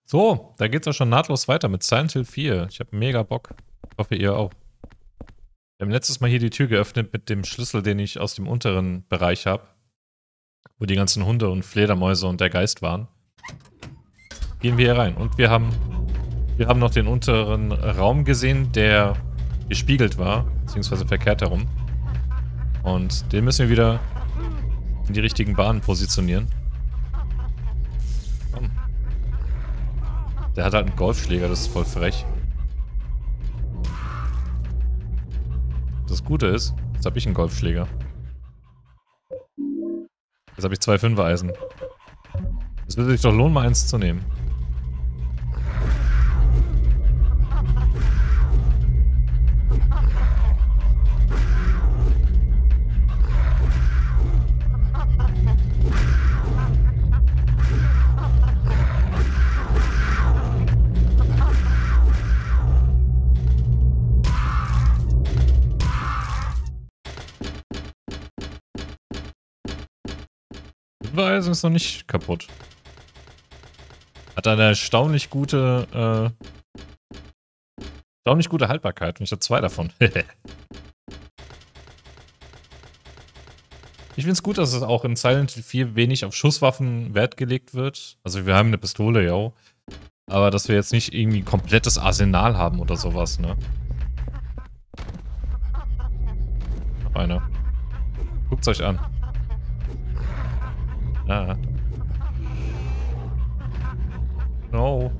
So, da geht's auch schon nahtlos weiter mit Silent Hill 4. Ich habe mega Bock. Ich hoffe, ihr auch. Wir haben letztes Mal hier die Tür geöffnet mit dem Schlüssel, den ich aus dem unteren Bereich habe. Wo die ganzen Hunde und Fledermäuse und der Geist waren. Gehen wir hier rein. Und wir haben noch den unteren Raum gesehen, der gespiegelt war. Beziehungsweise verkehrt herum. Und den müssen wir wieder in die richtigen Bahnen positionieren. Komm. Der hat halt einen Golfschläger, das ist voll frech. Das Gute ist, jetzt habe ich einen Golfschläger. Jetzt habe ich 2 5er-Eisen. Es würde sich doch lohnen, mal eins zu nehmen. Eisen ist noch nicht kaputt. Hat eine erstaunlich gute Haltbarkeit. Und ich habe 2 davon. Ich finde es gut, dass es auch in Silent Hill 4 wenig auf Schusswaffen Wert gelegt wird. Also wir haben eine Pistole, ja. Aber dass wir jetzt nicht irgendwie ein komplettes Arsenal haben oder sowas, ne? Noch einer. Guckt's euch an. Ah. No.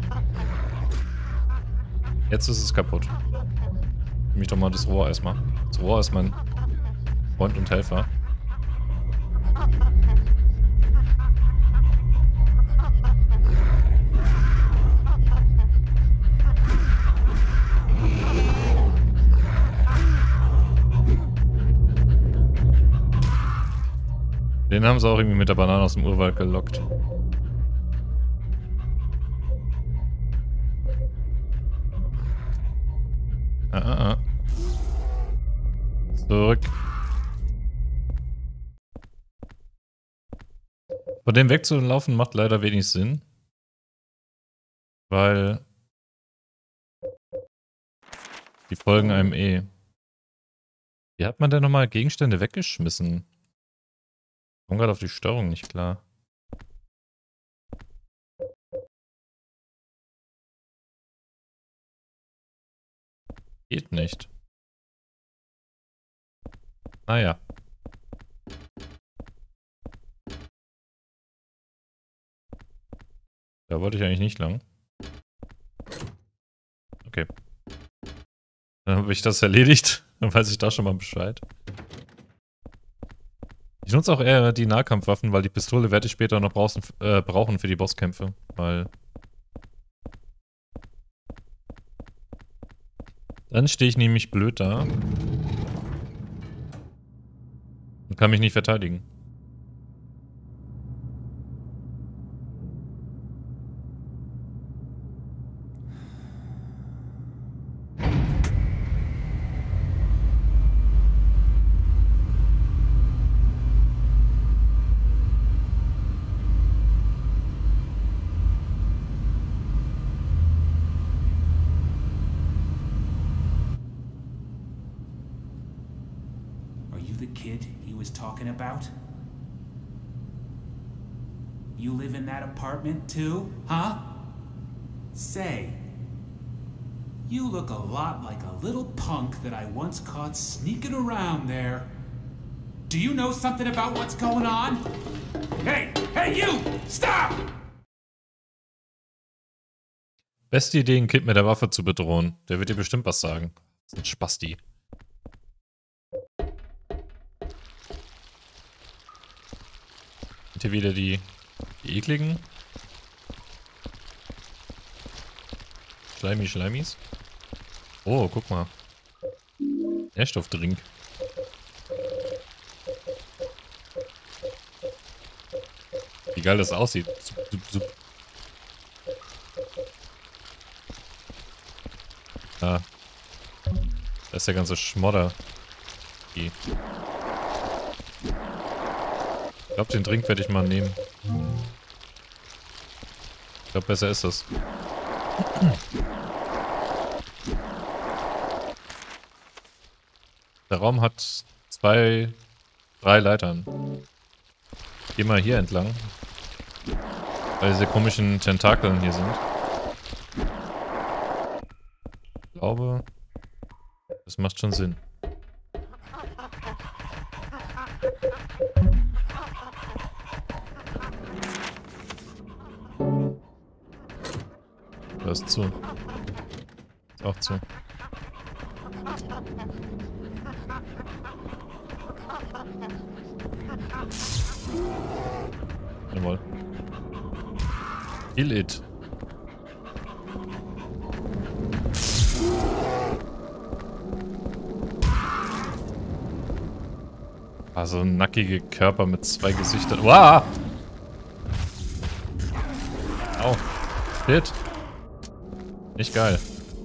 Jetzt ist es kaputt. Nimm mich doch mal das Rohr erstmal. Das Rohr ist mein Freund und Helfer. Den haben sie auch irgendwie mit der Banane aus dem Urwald gelockt. Zurück. Von dem wegzulaufen macht leider wenig Sinn. Weil die folgen einem eh. Wie hat man denn nochmal Gegenstände weggeschmissen? Ich komme gerade auf die Steuerung nicht klar. Geht nicht. Naja. Da wollte ich eigentlich nicht lang. Okay. Dann habe ich das erledigt. Dann weiß ich da schon mal Bescheid. Ich nutze auch eher die Nahkampfwaffen, weil die Pistole werde ich später noch brauchen für die Bosskämpfe. Weil dann stehe ich nämlich blöd da. Und kann mich nicht verteidigen. About? You live in that apartment too, huh? Say, you look a lot like a little punk that I once caught sneaking around there. Do you know something about what's going on? Hey, hey you! Stop! Beste Idee, ein Kind mit der Waffe zu bedrohen. Der wird dir bestimmt was sagen. Das ist ein Spasti. Hier wieder die ekligen Schleimis. Oh, guck mal. Nährstoffdrink. Wie geil das aussieht. Sup. Ah. Da ist der ganze Schmodder. Ich glaube, den Drink werde ich mal nehmen. Ich glaube, besser ist das. Der Raum hat 2, 3 Leitern. Geh mal hier entlang. Weil diese komischen Tentakeln hier sind. Ich glaube, das macht schon Sinn. Das ist zu. Ist auch zu. Jawohl. Kill it. Also nackige Körper mit 2 Gesichtern. Wow! Au. Shit. Nicht geil.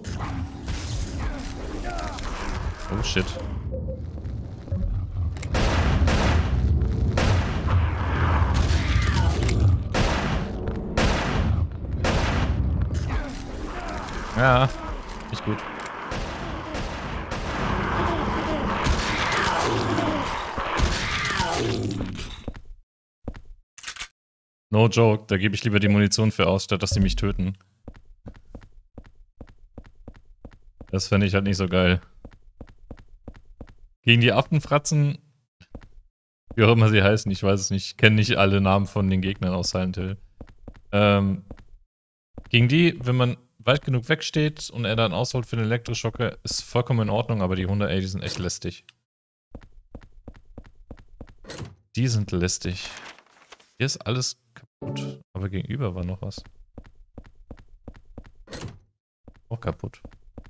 Oh shit. Ja, nicht gut. No joke, da gebe ich lieber die Munition für aus, statt dass die mich töten. Das fände ich halt nicht so geil. Gegen die Affenfratzen, wie auch immer sie heißen, ich weiß es nicht, ich kenne nicht alle Namen von den Gegnern aus Silent Hill. Gegen die, wenn man weit genug wegsteht und er dann ausholt für den Elektroschocker, ist vollkommen in Ordnung, aber die 100, die sind echt lästig. Die sind lästig. Hier ist alles kaputt, aber gegenüber war noch was. Auch kaputt.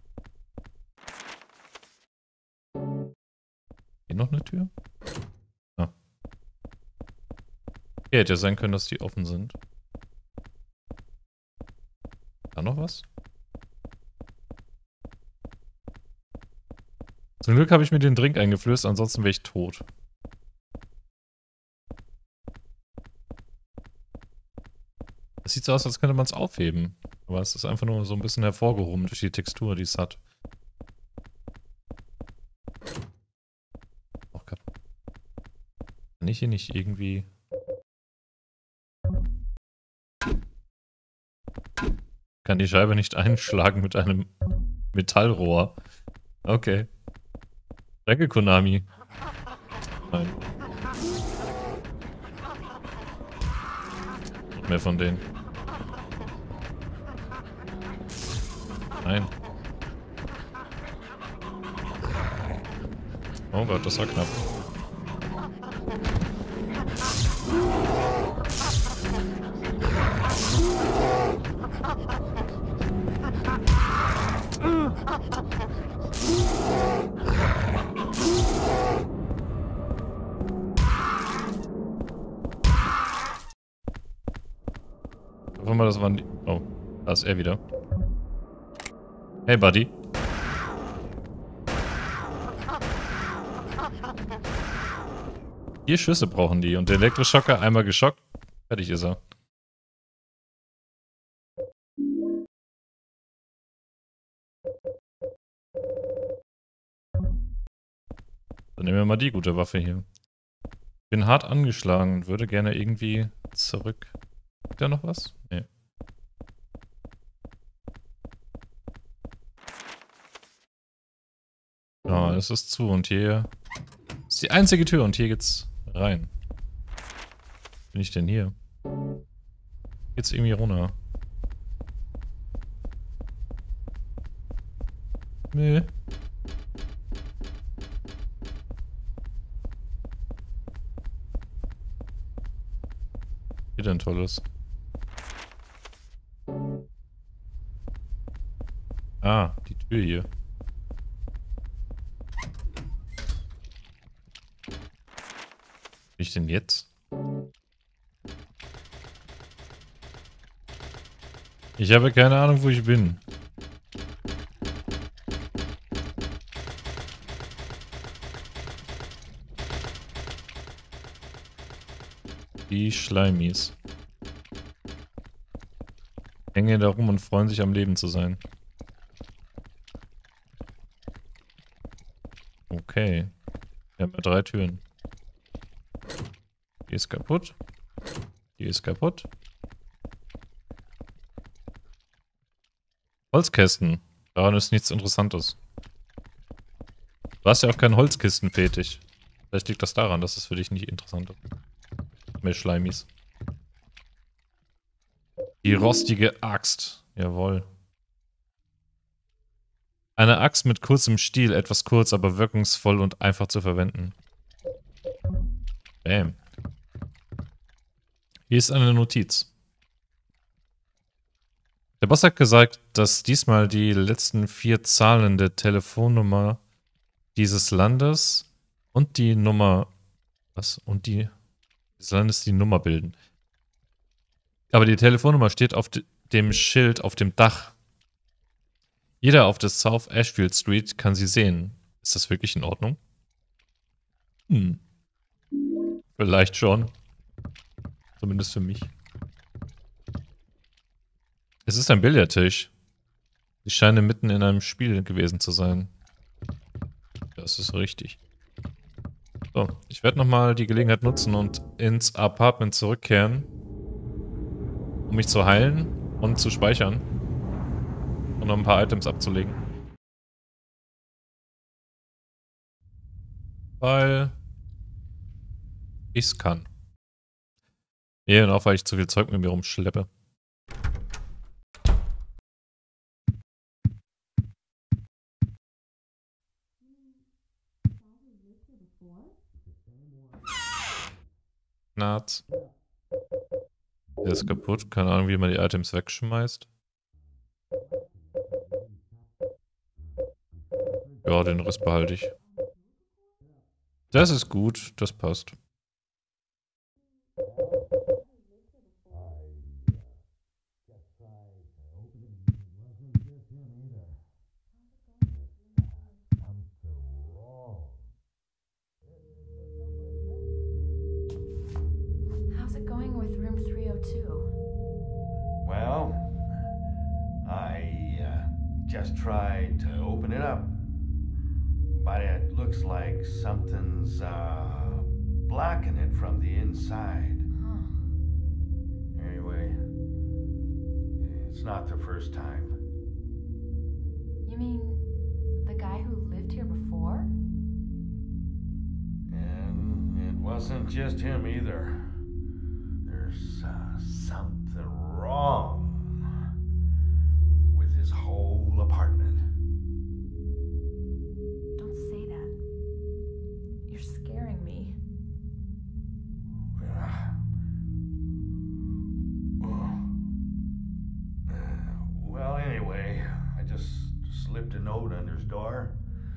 Hier noch eine Tür? Ah. Hier hätte ja sein können, dass die offen sind. Da noch was? Zum Glück habe ich mir den Drink eingeflößt, ansonsten wäre ich tot. Es sieht so aus, als könnte man es aufheben. Aber es ist einfach nur so ein bisschen hervorgehoben durch die Textur, die es hat. Auch kaputt. Kann ich hier nicht irgendwie... Kann die Scheibe nicht einschlagen mit einem Metallrohr. Okay. Danke, Konami. Nein. Noch mehr von denen. Nein. Oh Gott, das war knapp. Hoffen wir, das waren die... Oh, da ist er wieder. Hey, Buddy. Vier Schüsse brauchen die und der Elektroschocker einmal geschockt. Fertig ist er. Dann nehmen wir mal die gute Waffe hier. Bin hart angeschlagen und würde gerne irgendwie zurück. Gibt da noch was? Nee. Ja, es ist zu und hier ist die einzige Tür und hier geht's rein. Was bin ich denn hier? Geht's irgendwie runter? Nee. Hier denn Tolles? Ah, die Tür hier. Bin ich denn jetzt? Ich habe keine Ahnung, wo ich bin. Die Schleimis. hängen da rum und freuen sich am Leben zu sein. Okay. Wir haben ja 3 Türen. Die ist kaputt. Die ist kaputt. Holzkästen. Daran ist nichts Interessantes. Du hast ja auch keinen Holzkistenfetisch. Vielleicht liegt das daran, dass es für dich nicht interessant ist. Mehr Schleimis. Die rostige Axt. Jawohl. Eine Axt mit kurzem Stiel. Etwas kurz, aber wirkungsvoll und einfach zu verwenden. Bam. Hier ist eine Notiz. Der Boss hat gesagt, dass diesmal die letzten 4 Zahlen der Telefonnummer dieses Landes und die Nummer... Was? Und die... des Landes die Nummer bilden. Aber die Telefonnummer steht auf dem Schild auf dem Dach. Jeder auf der South Ashfield Street kann sie sehen. Ist das wirklich in Ordnung? Hm. Vielleicht schon. Zumindest für mich. Es ist ein Billardtisch. Ich scheine mitten in einem Spiel gewesen zu sein. Das ist richtig. So, ich werde nochmal die Gelegenheit nutzen und ins Apartment zurückkehren, um mich zu heilen und zu speichern. Und noch ein paar Items abzulegen. Weil ich's kann. Ja, und auch weil ich zu viel Zeug mit mir rumschleppe. Naht. Der ist kaputt. Keine Ahnung, wie man die Items wegschmeißt. Ja, den Rest behalte ich. Das ist gut. Das passt. How's it going with room 302? Well, I just tried to open it up, but it looks like something's blocking it from the inside. Huh. Anyway, it's not the first time. You mean the guy who lived here before? And it wasn't just him either. There's something wrong with his whole apartment. Don't say that. You're scaring me. Well, anyway, I just slipped a note under his door.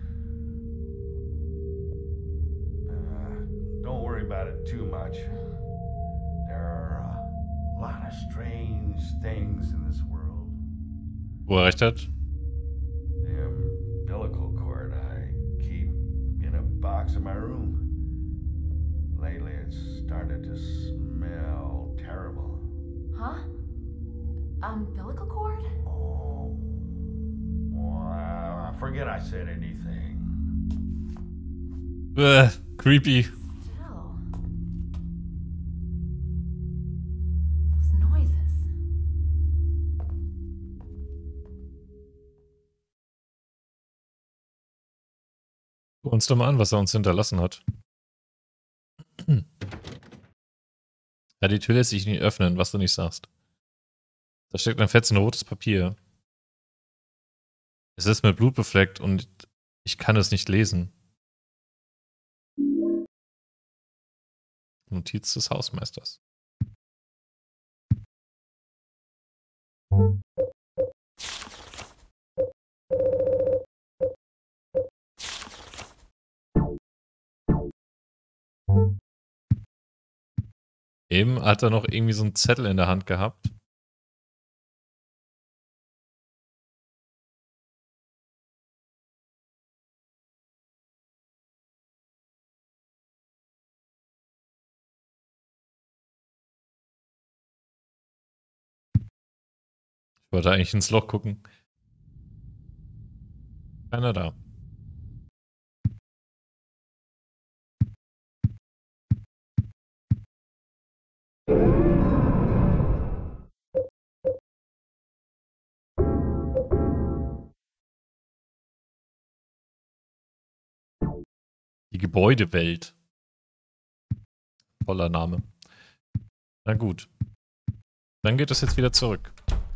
Don't worry about it too much. There are a lot of strange things in this world. Wo er recht hat. The umbilical cord I keep in a box in my room. Lately, it's started to smell terrible. Huh? Umbilical cord? Oh, well, I forget I said anything. Creepy. Still. Those noises. Guck uns doch mal an, was er uns hinterlassen hat. Ja, die Tür lässt sich nicht öffnen, was du nicht sagst. Da steckt ein fetzen rotes Papier. Es ist mit Blut befleckt und ich kann es nicht lesen. Notiz des Hausmeisters. Eben hat er noch irgendwie so einen Zettel in der Hand gehabt. Ich wollte eigentlich ins Loch gucken. Keiner da. Die Gebäudewelt. Toller Name. Na gut. Dann geht es jetzt wieder zurück.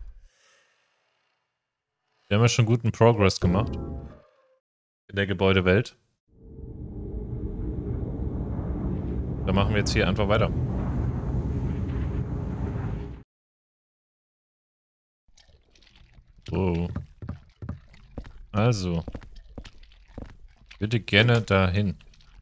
Wir haben ja schon guten Progress gemacht. In der Gebäudewelt. Dann machen wir jetzt hier einfach weiter. So. Also. Ich würde gerne dahin.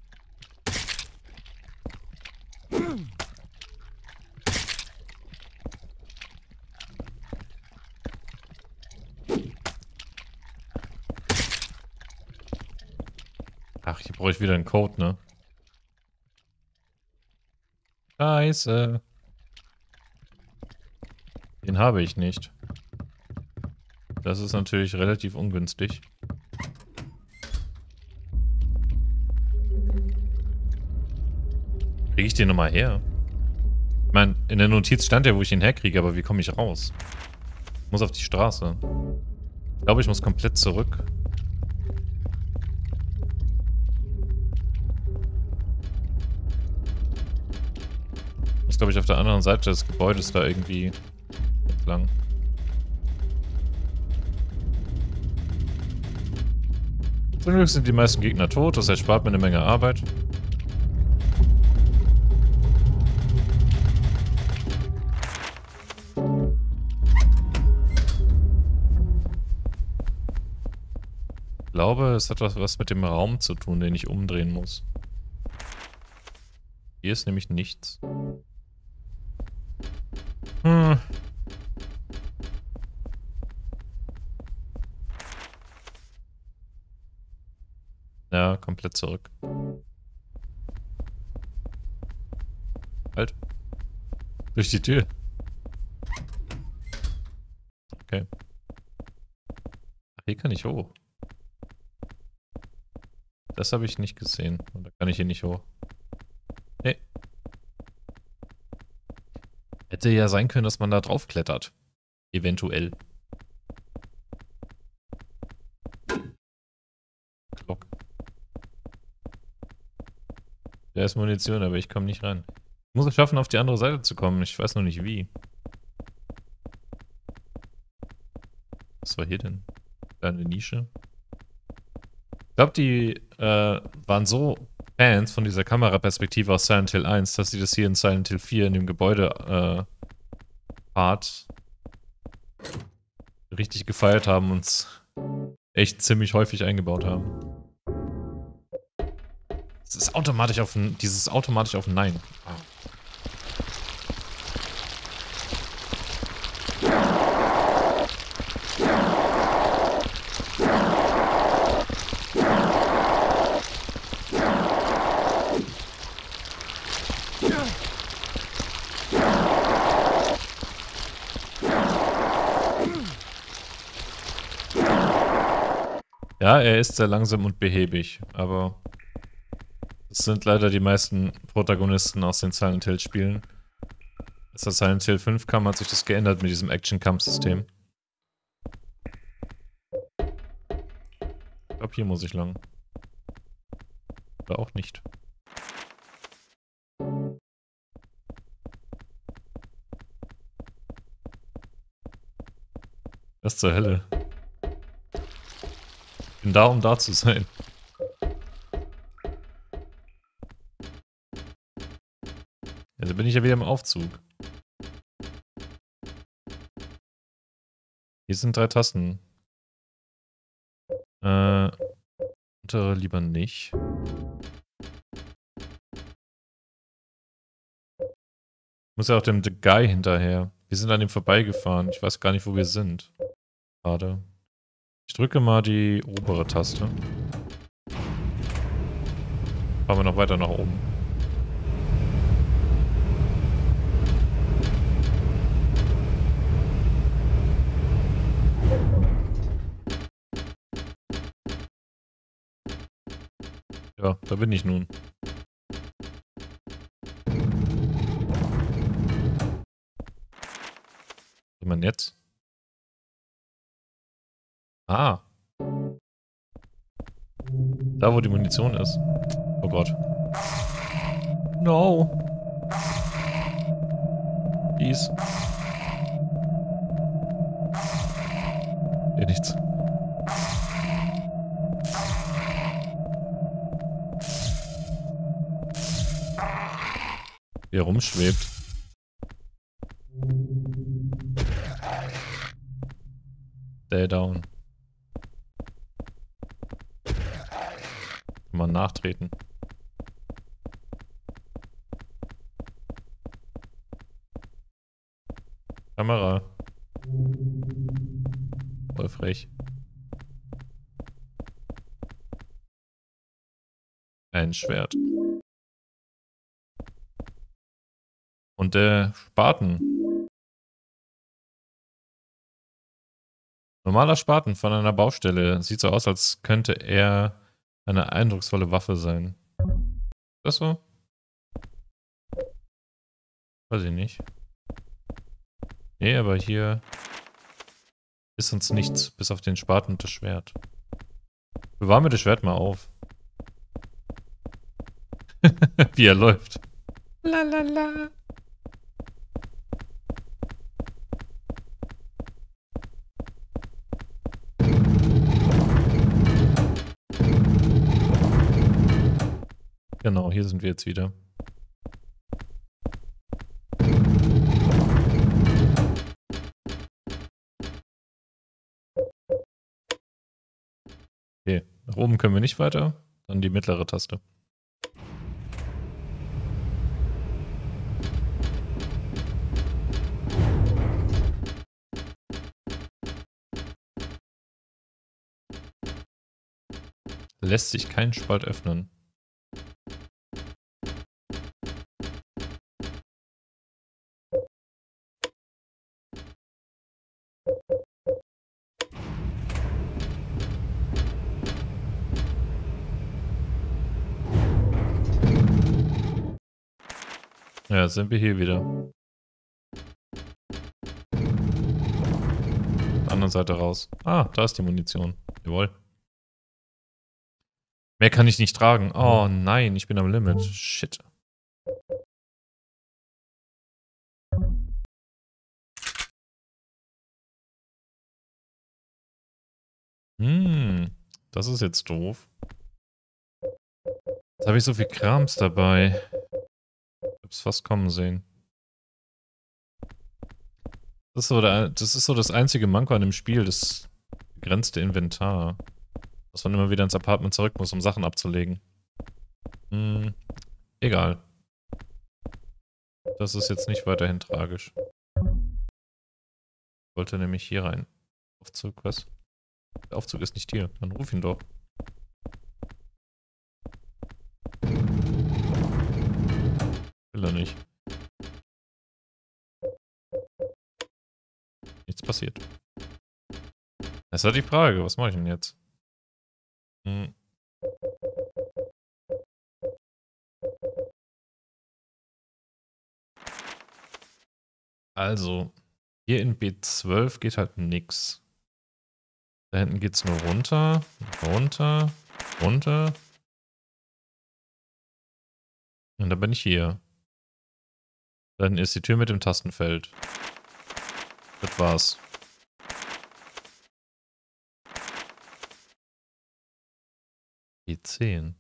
Ach, hier brauche ich wieder einen Code, ne? Scheiße. Den habe ich nicht. Das ist natürlich relativ ungünstig. Kriege ich den nochmal her? Ich meine, in der Notiz stand ja, wo ich ihn herkriege, aber wie komme ich raus? Ich muss auf die Straße. Ich glaube, ich muss komplett zurück. Ich muss, glaube ich, auf der anderen Seite des Gebäudes da irgendwie entlang. Zum Glück sind die meisten Gegner tot, das erspart mir eine Menge Arbeit. Ich glaube, es hat was mit dem Raum zu tun, den ich umdrehen muss. Hier ist nämlich nichts. Ja, komplett zurück. Halt. Durch die Tür. Okay. Ach, hier kann ich hoch. Das habe ich nicht gesehen. Und da kann ich hier nicht hoch. Nee. Hätte ja sein können, dass man da drauf klettert. Eventuell. Glock. Da ist Munition, aber ich komme nicht rein. Ich muss es schaffen, auf die andere Seite zu kommen. Ich weiß noch nicht wie. Was war hier denn? Da eine Nische. Ich glaube, die waren so Fans von dieser Kameraperspektive aus Silent Hill 1, dass sie das hier in Silent Hill 4 in dem Gebäude Part richtig gefeiert haben und es echt ziemlich häufig eingebaut haben. Es ist automatisch auf ein, dieses automatisch auf ein Nein. Ah. Ja, er ist sehr langsam und behäbig, aber das sind leider die meisten Protagonisten aus den Silent Hill Spielen. Als das Silent Hill 5 kam, hat sich das geändert mit diesem Action-Kampf-System. Ich glaube, hier muss ich lang. Oder auch nicht. Was zur Hölle? Ich bin da, um da zu sein. Also bin ich ja wieder im Aufzug. Hier sind 3 Tasten. Untere lieber nicht. Ich muss ja auch dem The Guy hinterher. Wir sind an ihm vorbeigefahren. Ich weiß gar nicht, wo wir sind. Gerade. Ich drücke mal die obere Taste. Fahren wir noch weiter nach oben. Ja, da bin ich nun. Was soll man jetzt? Ah. Da, wo die Munition ist. Oh Gott. No. Dies. Hier nichts. Wie er rumschwebt. Stay down. Mal nachtreten. Kamera. Voll frech. Ein Schwert. Und der Spaten. Normaler Spaten von einer Baustelle. Sieht so aus, als könnte er eine eindrucksvolle Waffe sein. Ist das so? Weiß ich nicht. Nee, aber hier ist uns nichts, bis auf den Spaten und das Schwert. Bewahren wir das Schwert mal auf. Wie er läuft. La la la. Genau, hier sind wir jetzt wieder. Okay, nach oben können wir nicht weiter. Dann die mittlere Taste. Lässt sich kein Spalt öffnen. Ja, sind wir hier wieder. Auf der anderen Seite raus. Ah, da ist die Munition. Jawohl. Mehr kann ich nicht tragen. Oh nein, ich bin am Limit. Shit. Das ist jetzt doof. Jetzt habe ich so viel Krams dabei. Ich hab's fast kommen sehen. Das ist so das einzige Manko an dem Spiel, das begrenzte Inventar. Dass man immer wieder ins Apartment zurück muss, um Sachen abzulegen. Egal. Das ist jetzt nicht weiterhin tragisch. Ich wollte nämlich hier rein. Aufzug, was? Der Aufzug ist nicht hier. Dann ruf ihn doch. Will er nicht. Nichts passiert. Das ist halt die Frage, was mache ich denn jetzt? Also, hier in B12 geht halt nix. Da hinten geht's nur runter, runter, runter. Und dann bin ich hier. Dann ist die Tür mit dem Tastenfeld. Das war's. E10.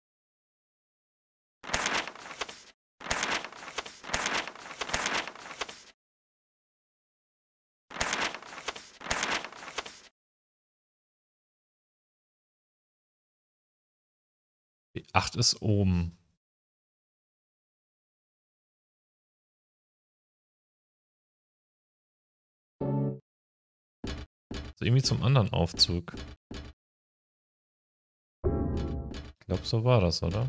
E8 ist oben. Also irgendwie zum anderen Aufzug. Ich glaube, so war das, oder?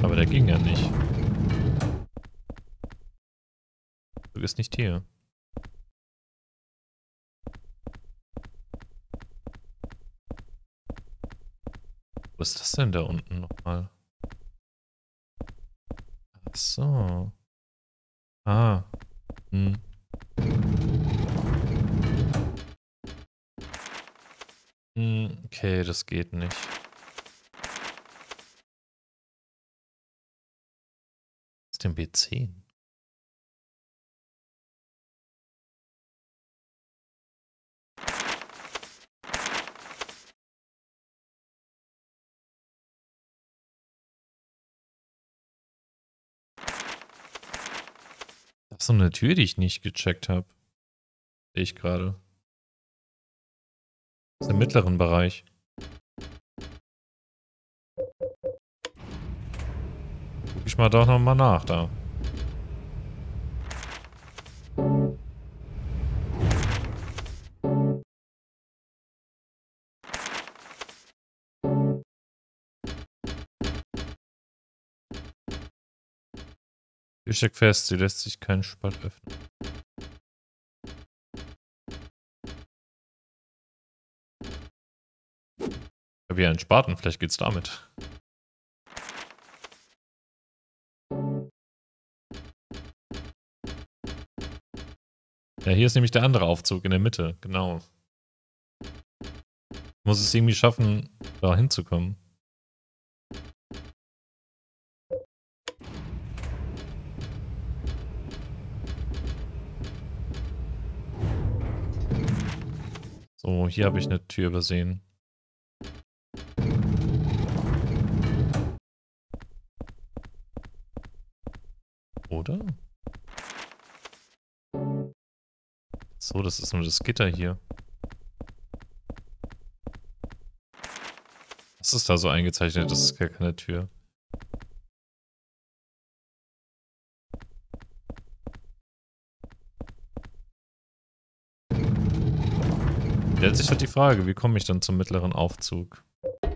Aber der ging ja nicht. Du bist nicht hier. Wo ist das denn da unten nochmal? Ach so. Ah. Hm. Okay, das geht nicht. Was ist denn B10? Das ist so eine Tür, die ich nicht gecheckt habe. Sehe ich gerade. Das ist im mittleren Bereich. Guck ich mal doch nochmal nach da. Tür steckt fest, sie lässt sich keinen Spalt öffnen. Wie ein Spaten, vielleicht geht's damit. Ja, hier ist nämlich der andere Aufzug in der Mitte, genau. Ich muss es irgendwie schaffen, da hinzukommen. So, hier habe ich eine Tür übersehen. Oder? So, das ist nur das Gitter hier. Was ist da so eingezeichnet? Das ist gar keine Tür. Stellt sich halt die Frage, wie komme ich dann zum mittleren Aufzug?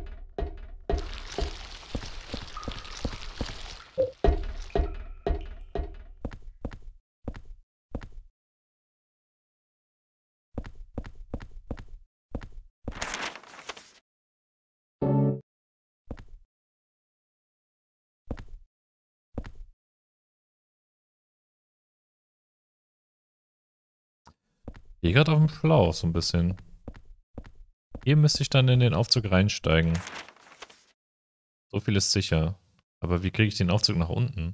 Hier gerade auf dem Schlauch so ein bisschen. Hier müsste ich dann in den Aufzug reinsteigen. So viel ist sicher. Aber wie kriege ich den Aufzug nach unten?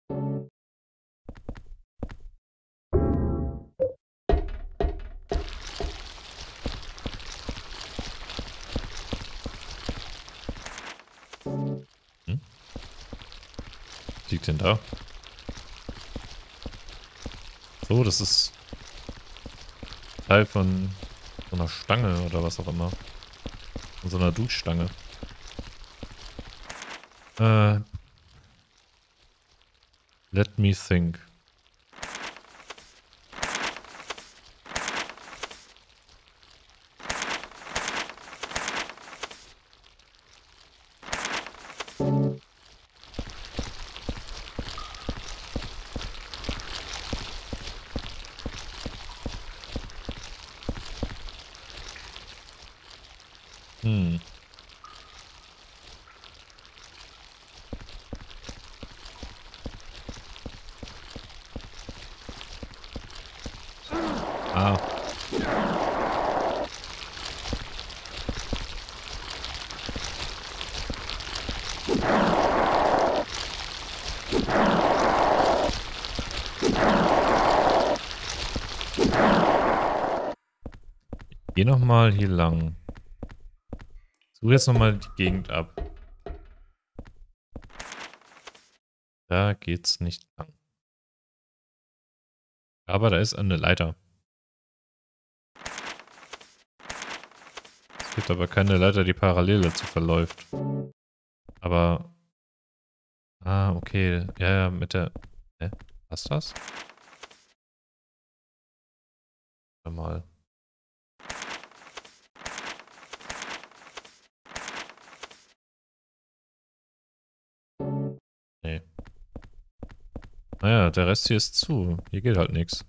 Hm? Was liegt denn da? So, das ist Teil von so einer Stange oder was auch immer. Von so einer Duschstange. Let me think. Hm. Ah. Geh nochmal hier lang. Suche jetzt nochmal die Gegend ab. Da geht's nicht lang. Aber da ist eine Leiter. Es gibt aber keine Leiter, die parallel dazu verläuft. Aber... Ah, okay. Ja, ja, mit der... Hä? Was ist das? Warte mal. Naja, der Rest hier ist zu. Hier geht halt nichts.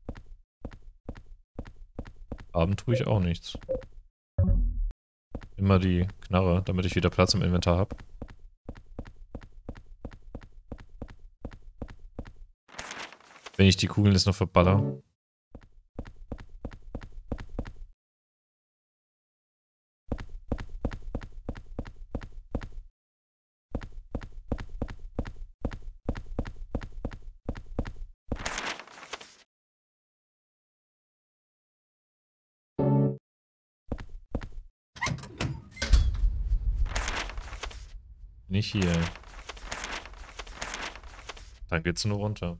Abend tue ich auch nichts. Immer die Knarre, damit ich wieder Platz im Inventar habe. Wenn ich die Kugeln jetzt noch verballer. Nicht hier. Dann geht's nur runter.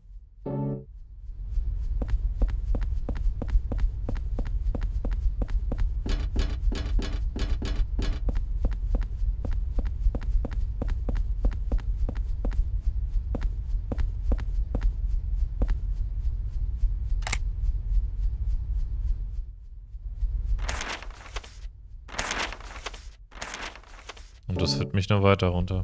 Und das führt mich noch weiter runter.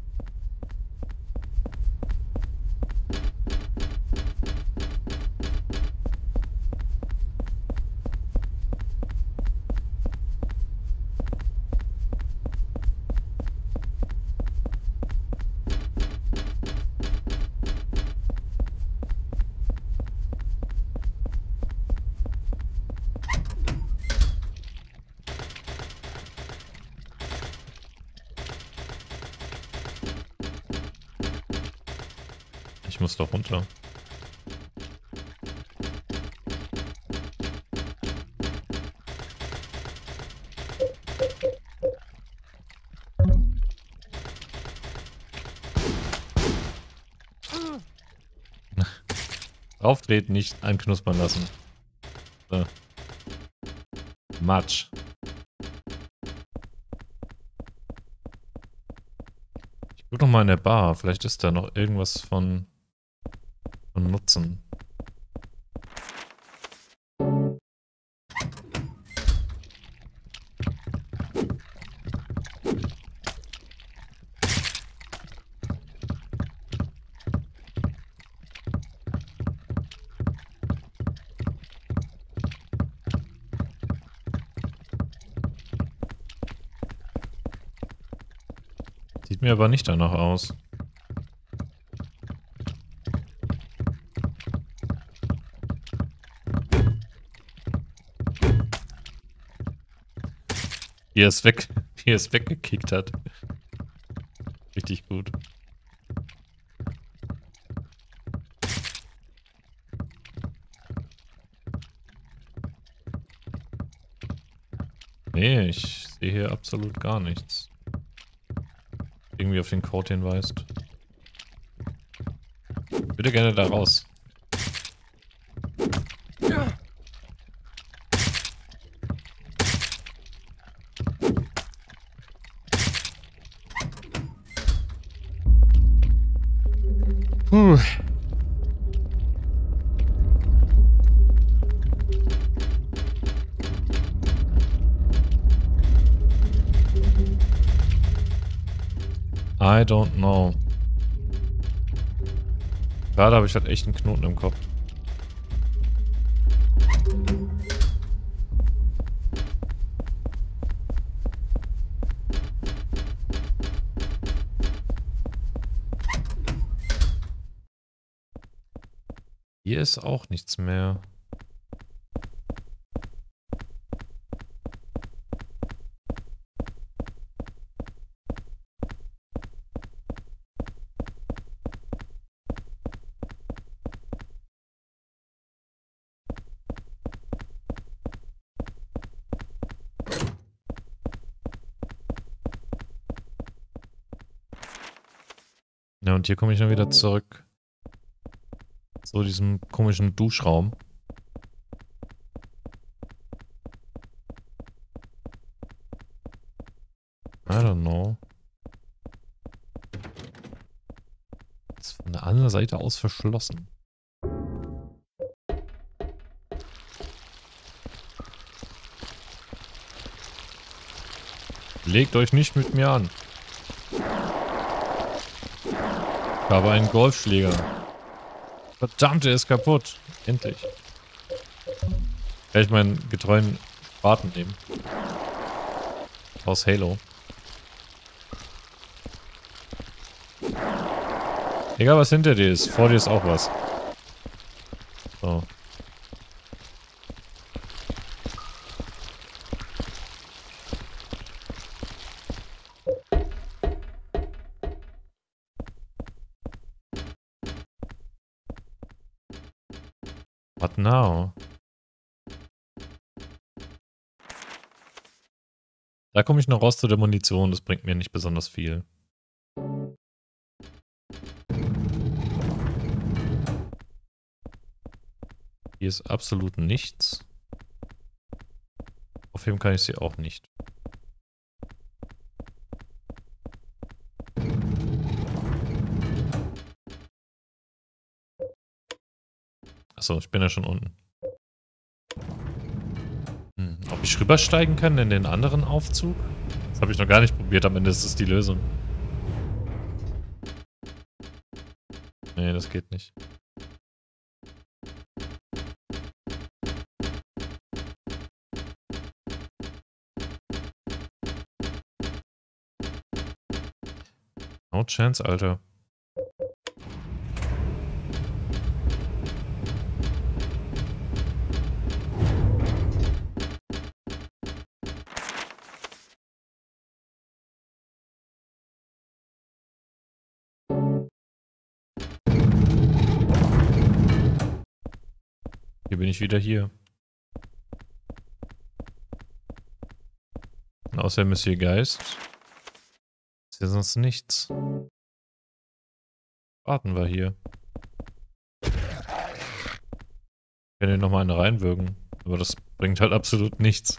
Ich muss doch runter. Auftreten, nicht einknuspern lassen. So. Matsch. Ich guck noch mal in der Bar. Vielleicht ist da noch irgendwas von Nutzen. Sieht mir aber nicht danach aus. Wie er es weggekickt hat. Richtig gut. Nee, ich sehe hier absolut gar nichts. Irgendwie auf den Code hinweist. Ich würde gerne da raus. Puh. I don't know. Gerade habe ich halt echt einen Knoten im Kopf. Hier ist auch nichts mehr. Ja, und hier komme ich dann wieder zurück. Zu diesem komischen Duschraum. I don't know. Ist von der anderen Seite aus verschlossen. Legt euch nicht mit mir an. Ich habe einen Golfschläger. Verdammt, der ist kaputt. Endlich. Kann ich meinen getreuen Spaten nehmen. Aus Halo. Egal, was hinter dir ist. Vor dir ist auch was. So. What now? Da komme ich noch raus zu der Munition. Das bringt mir nicht besonders viel. Hier ist absolut nichts. Aufheben kann ich sie auch nicht. Achso, ich bin ja schon unten. Ob ich rübersteigen kann in den anderen Aufzug? Das habe ich noch gar nicht probiert. Am Ende ist es die Lösung. Nee, das geht nicht. No chance, Alter. Hier bin ich wieder hier. Und außer Monsieur Geist ist hier sonst nichts. Warten wir hier. Ich kann hier nochmal eine reinwürgen. Aber das bringt halt absolut nichts.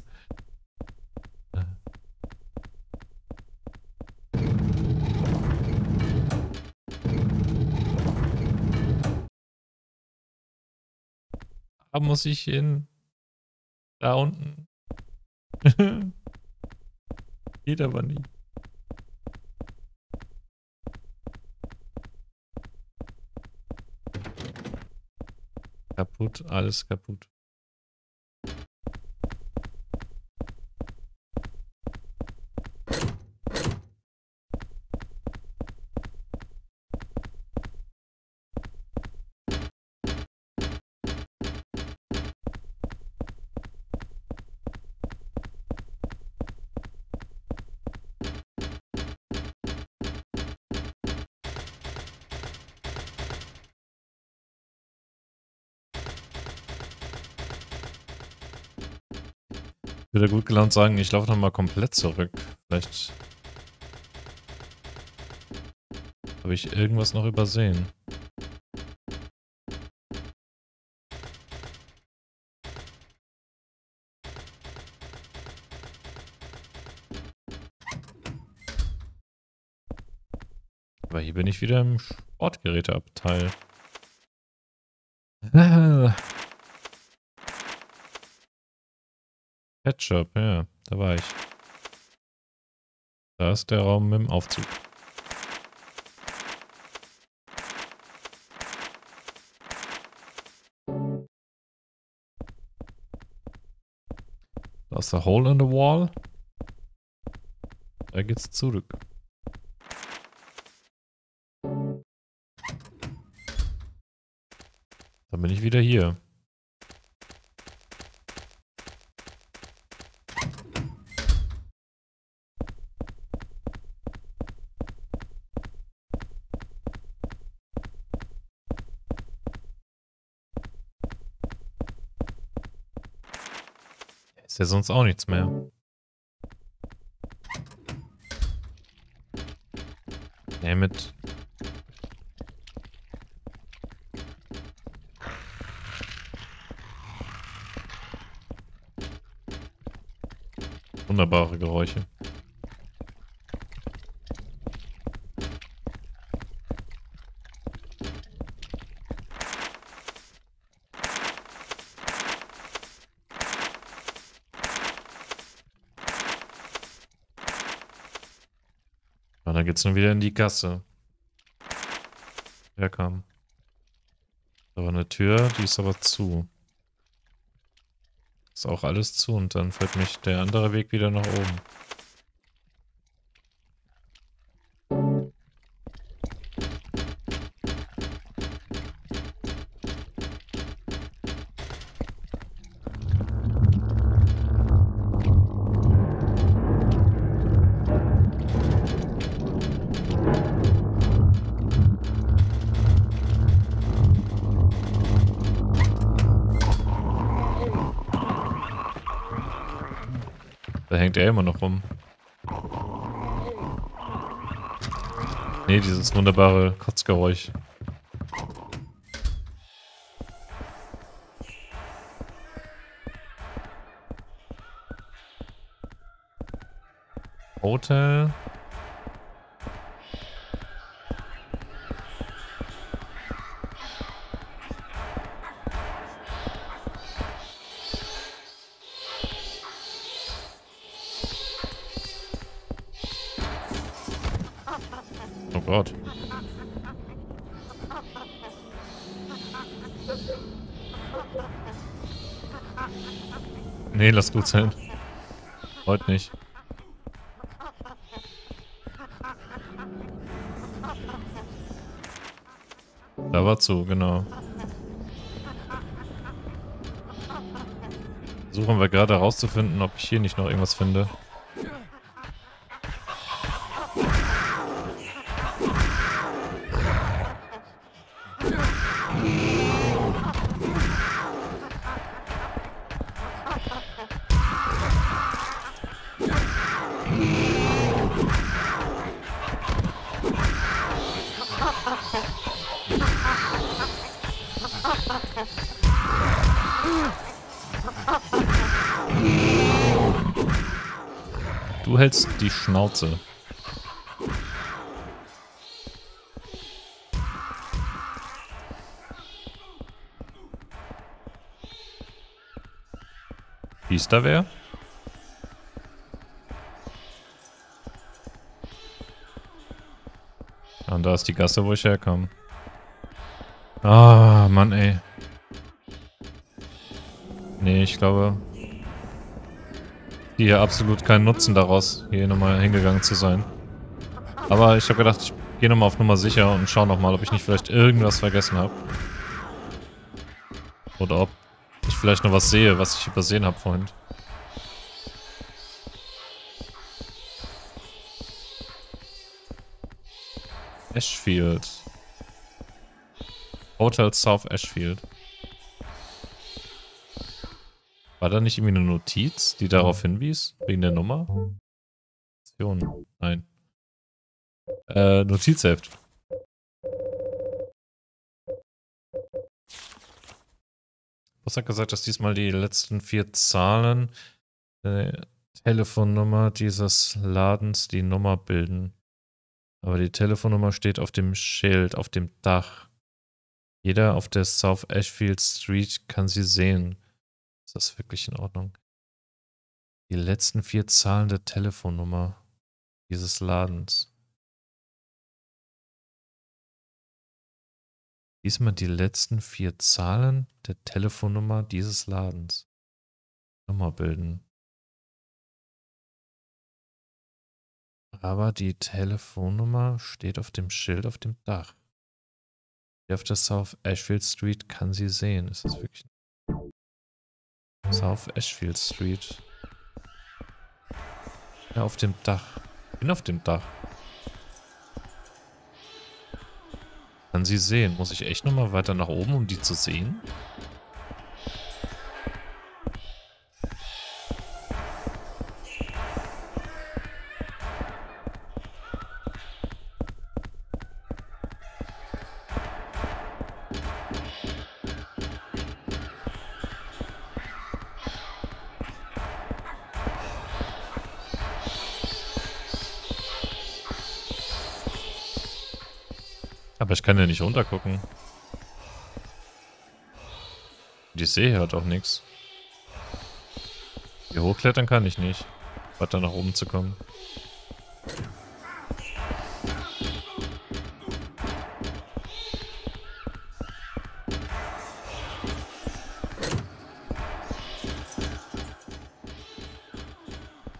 Da muss ich hin. Da unten. Geht aber nie. Kaputt, alles kaputt. Ich würde gut gelaunt sagen, ich laufe nochmal komplett zurück. Vielleicht habe ich irgendwas noch übersehen. Aber hier bin ich wieder im Sportgeräteabteil. Ketchup, ja, da war ich. Da ist der Raum mit dem Aufzug. Da ist der Hole in the Wall. Da geht's zurück. Dann bin ich wieder hier. Ist ja sonst auch nichts mehr. Damn it. Wunderbare Geräusche. Und dann geht's nun wieder in die Gasse. Wer kam? Da war eine Tür, die ist aber zu. Ist auch alles zu und dann führt mich der andere Weg wieder nach oben. Da hängt er immer noch rum. Nee, dieses wunderbare Kotzgeräusch. Hotel. Oh Gott. Nee, lass gut sein. Heute nicht. Da war zu, genau. Versuchen wir gerade herauszufinden, ob ich hier nicht noch irgendwas finde. Du hältst die Schnauze. Ist da wer? Und da ist die Gasse, wo ich herkomme. Ah, Mann, ey. Nee, ich glaube... hier absolut keinen Nutzen daraus, hier nochmal hingegangen zu sein. Aber ich habe gedacht, ich gehe nochmal auf Nummer sicher und schaue nochmal, ob ich nicht vielleicht irgendwas vergessen habe. Oder ob ich vielleicht noch was sehe, was ich übersehen habe vorhin. Ashfield. Hotel South Ashfield. War da nicht irgendwie eine Notiz, die darauf hinwies? Wegen der Nummer? Nein. Notizheft. Was hat gesagt, dass diesmal die letzten 4 Zahlen der Telefonnummer dieses Ladens die Nummer bilden. Aber die Telefonnummer steht auf dem Schild, auf dem Dach. Jeder auf der South Ashfield Street kann sie sehen. Ist das wirklich in Ordnung? Die letzten 4 Zahlen der Telefonnummer dieses Ladens. Diesmal die letzten 4 Zahlen der Telefonnummer dieses Ladens. Nummer bilden. Aber die Telefonnummer steht auf dem Schild auf dem Dach. Wer auf der South Ashfield Street kann sie sehen. Ist das wirklich... South Ashfield Street. Ja, auf dem Dach. Ich bin auf dem Dach. Kann sie sehen. Muss ich echt nochmal weiter nach oben, um die zu sehen? Aber ich kann ja nicht runtergucken. Die See hört auch nichts. Hier hochklettern kann ich nicht. Weiter nach oben zu kommen.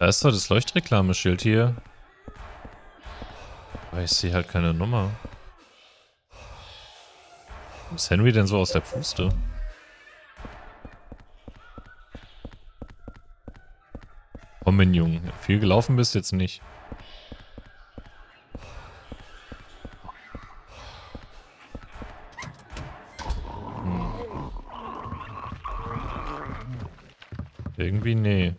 Da ist doch das Leuchtreklameschild hier. Aber ich sehe halt keine Nummer. Wo ist Henry denn so aus der Puste? Komm, mein Junge. Viel gelaufen bist jetzt nicht. Irgendwie nee.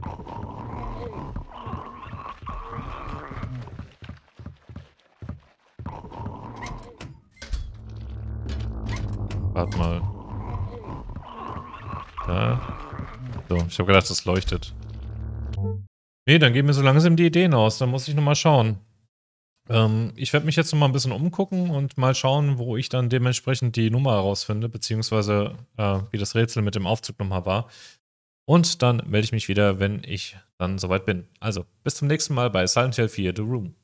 Warte mal. Da. So, ich habe gedacht, das leuchtet. Nee, dann gehen mir so langsam die Ideen aus. Dann muss ich nochmal schauen. Ich werde mich jetzt nochmal ein bisschen umgucken und mal schauen, wo ich dann dementsprechend die Nummer herausfinde, beziehungsweise wie das Rätsel mit dem Aufzug nochmal war. Und dann melde ich mich wieder, wenn ich dann soweit bin. Also, bis zum nächsten Mal bei Silent Hill 4 The Room.